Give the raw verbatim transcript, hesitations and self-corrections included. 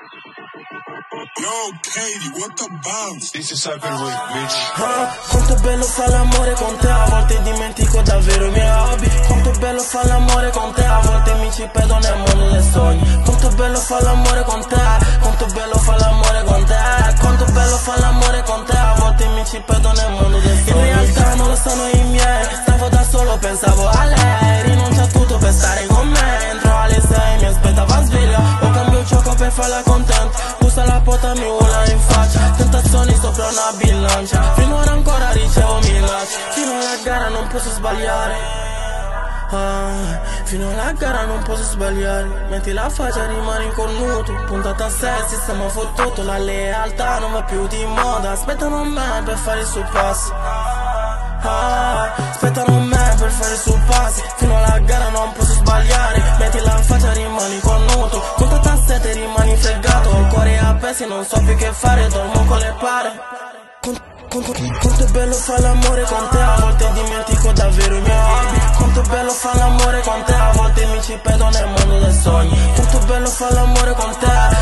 Yo, Katie, what the bounce? This is Cyber Week, bitch. Ah, quanto bello fa l'amore con te, a volte dimentico davvero i miei hobby. Quanto bello fa l'amore con te, a volte mi ci perdo nel mondo dei sogni. Quanto bello fa l'amore con te, quanto bello fa l'amore con te. Quanto bello fa l'amore con te, a volte mi ci perdo nel mondo dei sogni. In realtà non lo sono i miei, stavo da solo, pensavo a lei. Rinuncia a tutto per stare con me, entro alle sei, mi aspettava sveglia. O cambio il gioco per farla contenta. Bussa la porta, mi urla in faccia, tentazioni sopra una bilancia. Finora ancora ricevo minacce, fino alla gara non posso sbagliare. Ah, fino alla gara non posso sbagliare. Metti la faccia, rimani cornuto, puntata a sé, sistema fottuto. La lealtà non va più di moda, aspettano me per fare i suoi passi. Ah, aspettano me per fare i suoi passi. Fino alla gara non posso sbagliare. Metti la faccia, rimani cornuto, puntata a sé, te rimani fregato. Il cuore a pezzi, non so più che fare, dormo con le pare. Quanto è bello fa l'amore con te, a volte dimentico davvero i miei hobby. Quanto è bello fa l'amore con te, a volte mi ci perdo nel mondo dei sogni. Quanto è bello fa l'amore con te,